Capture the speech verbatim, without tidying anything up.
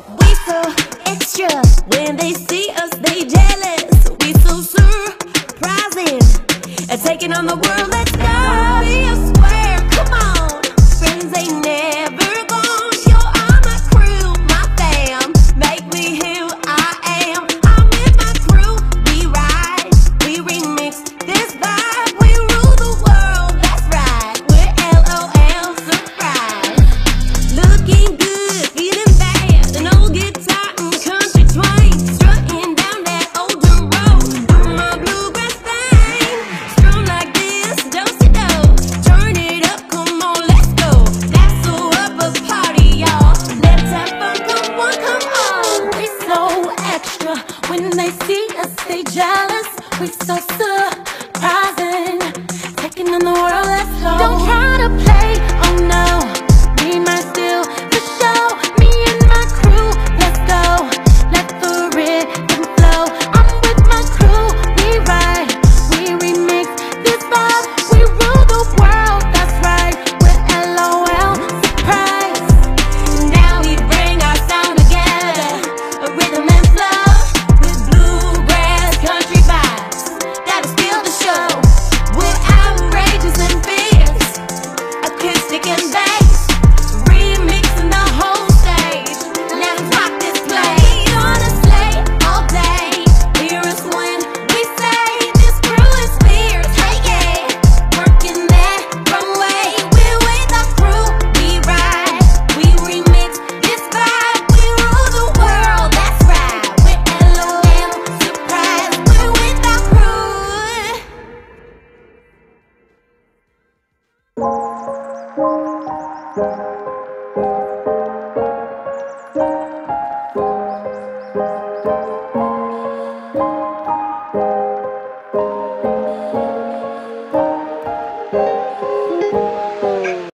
We so extra, when they see us they jealous. We so surprising, and taking on the world, let's go. Be a square, come on. Friends ain't never gone. Yo, I'm my crew, my fam, make me who I am. I'm with my crew, we ride, we remix this vibe. We rule the world, that's right. We're L O L surprise. Looking good, feeling bad, an old guitar and country twang, strutting down that older road, doing my bluegrass thing. Strung like this, do-si-do, turn it up, come on, let's go. That's so up a party, y'all. Let's have fun, come on, come on. We so extra, when they see us they jealous. We so so